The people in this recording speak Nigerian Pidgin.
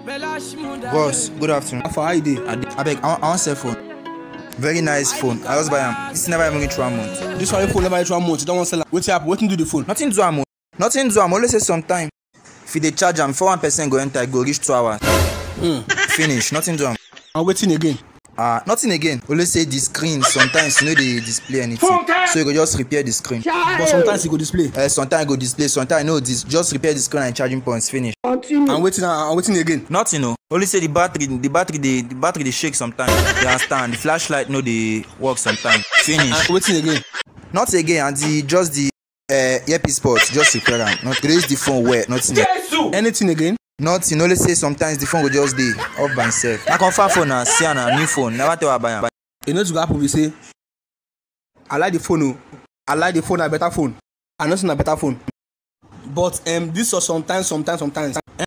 Boss, good afternoon. For how you dey? I beg, I want cell phone. Very nice phone. I just buy am. This never even reach 1 month. This one phone never reach 1 month. You don't want to sell am. Wetin happen? Wetin do the phone? Nothing do am. Nothing do am. Only say sometime. If you dey charge am, before 1% go enter, it go reach 2 hours. Finish. Nothing do am. And wetin again? Nothing again. Only say the screen sometimes you know dey display anything. So you go just repair the screen. But sometimes e go display. Sometimes e go display. Sometimes no, this just repair the screen and charging points. Finish. And wetin again? Nothing no. Only say the battery dey shake sometimes. You understand? The flashlight no dey work sometimes. Finish. And wetin again? Not again. And the earpiece port just repair am. Not raise the phone well. Nothing. Anything again? Nothing. Only say sometimes the phone go just dey off by itself. Na confirm phone na see na new phone. Never tell her buy am. You know to go happen be say I like the phone o. I like the phone na better phone. I know say na better phone. But this was sometimes.